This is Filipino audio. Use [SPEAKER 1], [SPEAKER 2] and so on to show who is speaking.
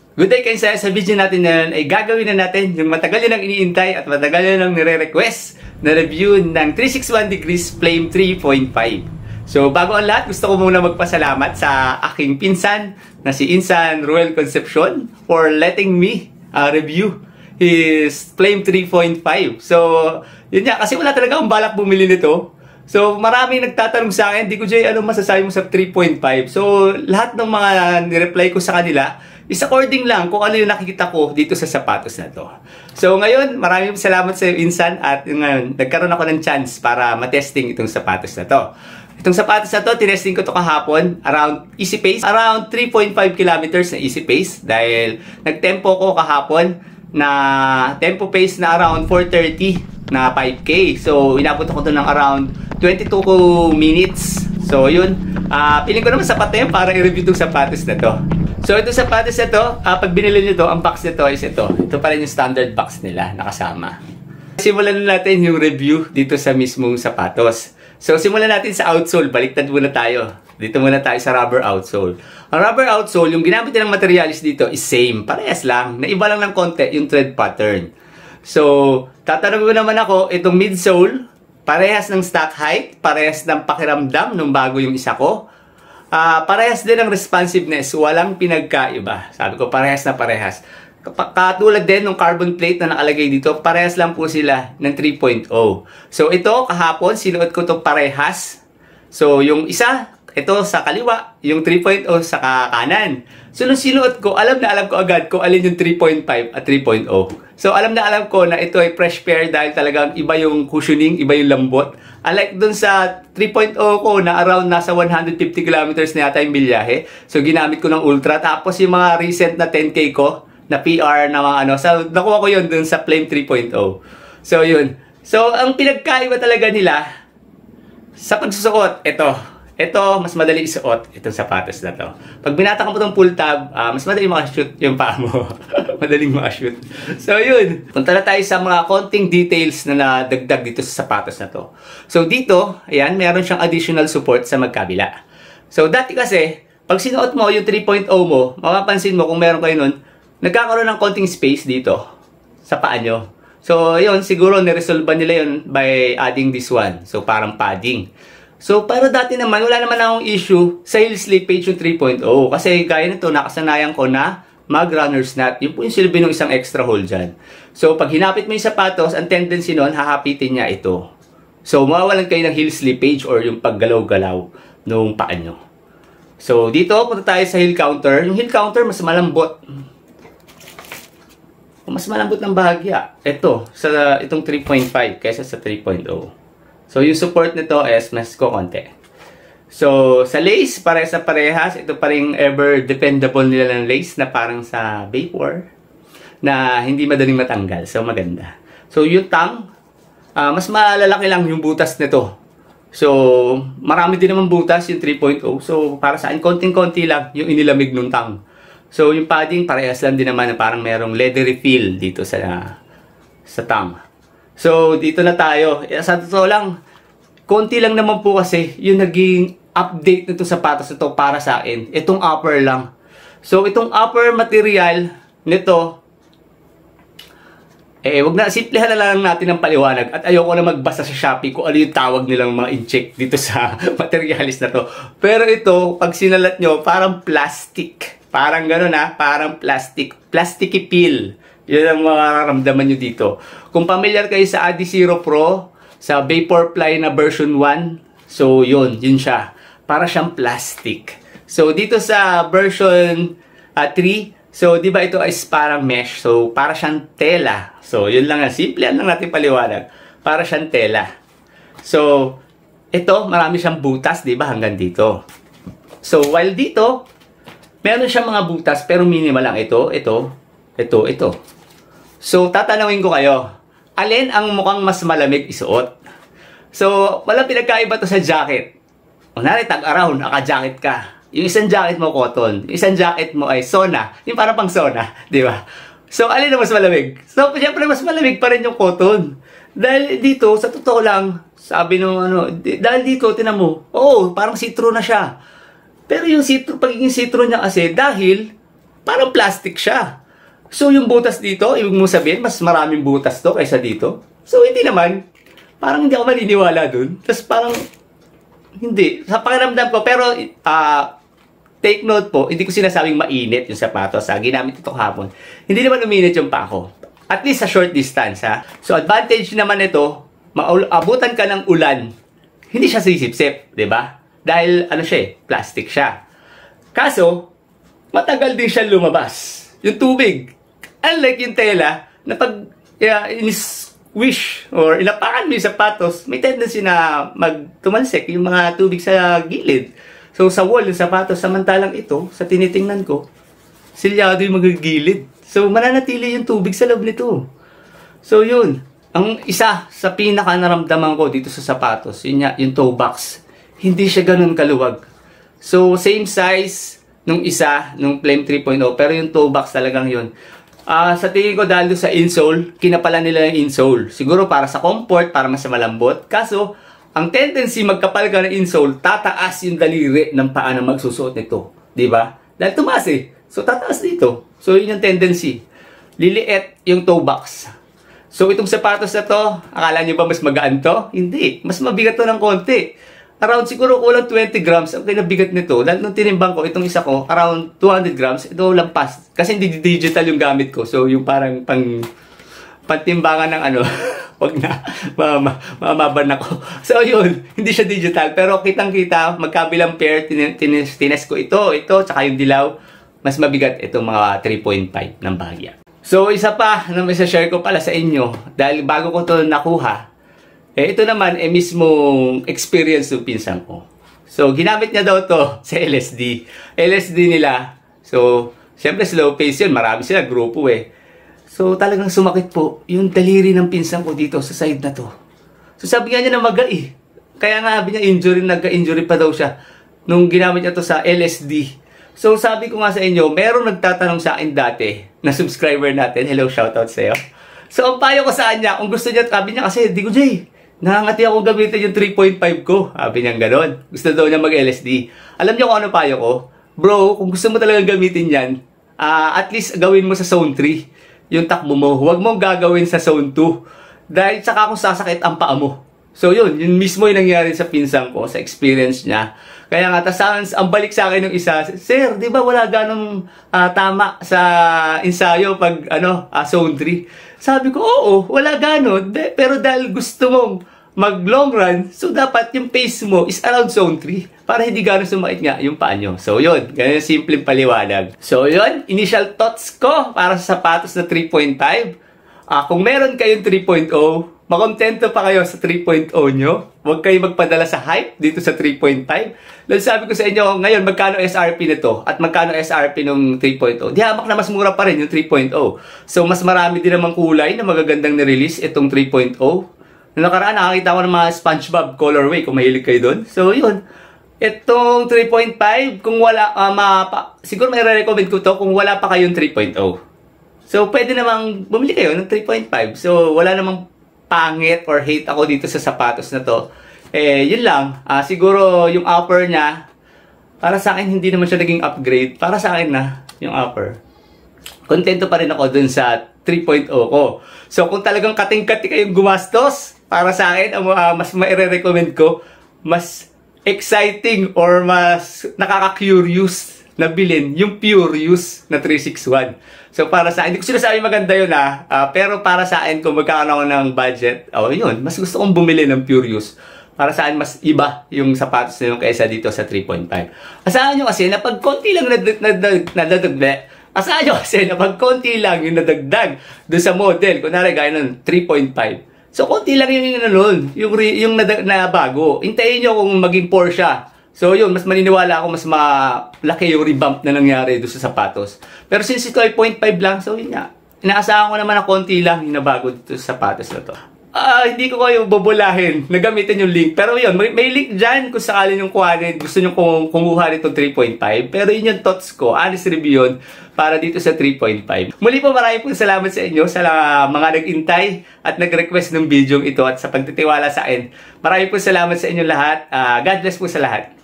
[SPEAKER 1] Good day kayo sa video natin na ay gagawin na natin yung matagal nyo nang iniintay at matagal nyo nang nire-request na review ng 361 degrees Flame 3.5. So bago ang lahat, gusto ko muna magpasalamat sa aking pinsan na si Insan Ruel Concepcion for letting me review his Flame 3.5. So yun nga, kasi wala talaga akong balak bumili nito. So, maraming nagtatanong sa akin, di ko Jay, ano masasabi mo sa 3.5? So, lahat ng mga nireply ko sa kanila is according lang kung ano yung nakikita ko dito sa sapatos na to. So, ngayon, maraming salamat sa iyo, Insan, at ngayon, nagkaroon ako ng chance para matesting itong sapatos na to. Itong sapatos na to, tinesting ko to kahapon, around easy pace, around 3.5 kilometers na easy pace, dahil nagtempo ko kahapon na tempo pace na around 4:30 na 5K. So, inabot ako to ng around 22 minutes. So, yun. Piling ko naman sapat na yun para i-review itong sapatos na to. So, itong sapatos na to, pag binili nyo to, ang box nito is ito. Ito pa rin yung standard box nila, nakasama. Simulan na natin yung review dito sa mismong sapatos. So, simulan natin sa outsole. Baliktad muna tayo. Dito muna tayo sa rubber outsole. Ang rubber outsole, yung ginamit nilang materials dito is same. Parehas lang. Naiba lang ng konti yung thread pattern. So, tatanong mo naman ako, itong midsole, parehas ng stock height, parehas ng pakiramdam nung bago yung isa ko. Parehas din ng responsiveness, walang pinagkaiba. Sabi ko, parehas na parehas. Katulad din ng carbon plate na nakalagay dito, parehas lang po sila ng 3.0. So, ito, kahapon, sinuot ko itong parehas. So, yung isa, ito sa kaliwa, yung 3.0 sa kanan. So, nung sinuot ko, alam ko agad kung alin yung 3.5 at 3.0. So, alam ko na ito ay fresh pair dahil talagang iba yung cushioning, iba yung lambot. Unlike dun sa 3.0 ko na around nasa 150 kilometers na yata yung bilyahe. So, ginamit ko ng Ultra. Tapos, yung mga recent na 10K ko, na PR na mga ano. So, nakuha ko yun dun sa Flame 3.0. So, yun. So, ang pinagkaiba talaga nila sa pagsusuot, ito, mas madali isuot itong sapatos na to. Pag binatak mo itong pull tab, mas madali makashoot yung paa mo. Madaling makashoot. So, yun. Punta na tayo sa mga konting details na nadagdag dito sa sapatos na to. So, dito, ayan, meron siyang additional support sa magkabila. So, dati kasi, pag sinuot mo yung 3.0 mo, mapapansin mo kung meron kayo nun, nagkakaroon ng konting space dito sa paa nyo. So, yun, siguro niresolve nila yun by adding this one. So, parang padding. So, pero dati naman, wala naman akong issue sa heel slippage yung 3.0. Kasi gaya nito, nakasanayan ko na mag-runner's knot. Yun po yung silbi ng isang extra hole dyan. So, pag hinapit mo yung sapatos, ang tendency nun, hahapitin niya ito. So, mawawalan kayo ng heel slippage or yung paggalaw-galaw nung paa nyo. So, dito, punta tayo sa heel counter. Yung heel counter, mas malambot. Mas malambot ng bahagya. Ito, sa itong 3.5 kaysa sa 3.0. So, yung support nito is mas konti. So, sa lace, parehas na parehas. Ito pa rin ever dependable nila ng lace na parang sa Vapor na hindi madaling matanggal. So, maganda. So, yung tongue, mas malalaki lang yung butas nito. So, marami din naman butas yung 3.0. So, para sa akin, konting-konti lang yung inilamig ng tongue. So, yung padding, parehas lang din naman na parang merong leathery feel dito sa tongue. So, dito na tayo. Sa totoo lang, konti lang naman po kasi yung naging update nito sapatos ito para sa akin. Itong upper lang. So, itong upper material nito, wag na, simplehan na lang natin ng paliwanag. At ayoko na magbasa sa Shopee kung ano yung tawag nilang mga incheck dito sa materialis na to. Pero ito, pag sinalat nyo, parang plastic. Parang gano'n parang plastic. Plasticky feel. Yun ang mararamdaman nyo dito. Kung familiar kayo sa Adizero Pro, sa Vaporfly na version 1, so yun siya. Para siyang plastic. So dito sa version 3, so di ba ito is parang mesh. So para siyang tela. So yun lang, simple lang natin paliwanag. Para siyang tela. So ito, marami siyang butas, di ba, hanggang dito. So while dito, meron siyang mga butas pero minimal lang. Ito. So, tatanungin ko kayo, alin ang mukhang mas malamig isuot? So, walang pinagkaiba to sa jacket. Kunwari, tag-araw, naka-jacket ka. Yung isang jacket mo, cotton. Yung isang jacket mo ay Sona. Yung parang pang Sona, di ba? So, alin ang mas malamig? So, siyempre, mas malamig pa rin yung cotton. Dahil dito, sa totoo lang, sabi nung dahil dito, tinan mo, parang citro na siya. Pero yung citro, pagiging citro niya kasi, dahil parang plastic siya. So, yung butas dito, ibig mo sabihin, mas maraming butas to kaysa dito. So, hindi naman. Parang hindi ako maniniwala dun. Tapos parang, hindi. Sa pakiramdam ko, pero, take note po, hindi ko sinasabing mainit yung sapatos, ha. Ginamit ito kahapon. Hindi naman uminit yung paa ko. At least sa short distance, ha. So, advantage naman ito, abutan ka ng ulan, hindi siya sisipsip, di ba? Dahil, ano siya plastic siya. Kaso, matagal din siya lumabas. Yung tubig. Unlike yung tela, na pag in-squish or inapakan mo yung sapatos, may tendency na magtumalsik yung mga tubig sa gilid. So, sa wall, yung sapatos, samantalang ito, sa tinitingnan ko, silyado yung magagilid. So, mananatili yung tubig sa loob nito. So, yun. Ang isa sa pinaka naramdaman ko dito sa sapatos, yun yung toe box. Hindi siya ganun kaluwag. So, same size nung isa, nung Flame 3.0, pero yung toe box talagang yun. Sa tingin ko dahil sa insole, kinapalan nila yung insole. Siguro para sa comfort, para mas malambot. Kaso, ang tendency magkapal ka ng insole, tataas yung daliri ng paa na magsusuot nito. Diba? Dahil tumaas So, tataas dito. So, yun yung tendency. Liliit yung toe box. So, itong sapatos na to, akala nyo ba mas magaan to? Hindi. Mas mabigat to ng konti. Around siguro kulang 20 grams ang kinabigat nito. Dahil nung tinimbang ko, itong isa ko, around 200 grams, ito lampas. Kasi hindi digital yung gamit ko. So, yung parang pantimbangan ng ano, wag na, mamaban ako. So, yun, hindi siya digital. Pero kitang-kita, magkabilang pair, tines ko ito, tsaka yung dilaw. Mas mabigat itong mga 3.5 ng bahagya. So, isa pa na may share ko pala sa inyo, dahil bago ko ito nakuha, ito naman mismong experience ng pinsan ko. So, ginamit niya daw to sa LSD. LSD nila. So, syempre slow pace yun. Marami sila, grupo So, talagang sumakit po yung daliri ng pinsan ko dito sa side na to. So, sabi nga niya na maga Kaya nga, sabi niya, nagka-injury pa daw siya nung ginamit niya to sa LSD. So, sabi ko nga sa inyo, merong nagtatanong sa akin dati na subscriber natin. Hello, shoutout sa'yo. So, ang payo ko sa kanya, kung gusto niya, sabi niya kasi, di ko, Jay, nangangati akong gamitin yung 3.5 ko. Sabi niya gano'n. Gusto daw niya mag-LSD. Alam niyo kung ano payo ko? Bro, kung gusto mo talagang gamitin yan, at least gawin mo sa zone 3 yung takbo mo. Huwag mong gagawin sa zone 2. Dahil saka kung sasakit ang paa mo. So yun mismo yung nangyari sa pinsan ko, sa experience niya. Kaya nga, ang balik sa akin ng isa, Sir, di ba wala ganong tama sa ensayo pag zone 3? Sabi ko, oo, wala ganon. Pero dahil gusto mong mag long run, so dapat yung pace mo is around zone 3 para hindi ganon sumakit nga yung paa nyo. So yun, ganyan simpleng paliwanag. So yun, initial thoughts ko para sa sapatos na 3.5. Kung meron kayong 3.0, makontento pa kayo sa 3.0 nyo. Huwag kayo magpadala sa hype dito sa 3.5. Dahil sabi ko sa inyo, ngayon magkano SRP nito at magkano SRP nung 3.0. Di hamak na mas mura pa rin yung 3.0. So mas marami din namang kulay na magagandang na-release itong 3.0. Noong nakaraan, nakakita ko ng mga SpongeBob colorway kung mahilig kayo doon. So yun, itong 3.5, kung wala, siguro may re-recommend ko to kung wala pa kayong 3.0. So, pwede namang bumili kayo ng 3.5. So, wala namang pangit or hate ako dito sa sapatos na to. Yun lang. Siguro yung upper niya, para sa akin, hindi naman siya naging upgrade. Para sa akin na, yung upper. Kontento pa rin ako dun sa 3.0 ko. So, kung talagang kating-kati kayong gumastos, para sa akin, mas maire-recommend ko, mas exciting or mas nakaka-curious na bilhin yung Pure Use na 361. So, para sa akin, hindi ko sinasabi maganda yun pero para sa akin, kung magkakaroon ako ng budget, yun, mas gusto kong bumili ng Pure Use. Para sa akin, mas iba yung sapatos na yung kaysa dito sa 3.5. Asahan nyo kasi na pag konti lang konti lang yung nadagdag doon sa model, kunwari gaya ng 3.5. So, konti lang yung nabago. Hintayin nyo kung maging Porsche. So, yun, mas maniniwala ako, mas malaki yung revamp na nangyari doon sa sapatos. Pero since ito ay 0.5 lang, so yun nga. Inaasahan ko naman na konti lang yung nabago dito sa sapatos na to. Hindi ko kayo bubulahin na gamitin yung link. Pero yun, may link dyan kung sakali yung kuhanin. Gusto nyo kumuha nito 3.5. Pero yun yung thoughts ko. Honest review yun para dito sa 3.5. Muli po maraming pong salamat sa inyo sa mga nag-intay at nag-request ng video ito at sa pagtitiwala sa akin. Maraming pong salamat sa inyo lahat. God bless po sa lahat.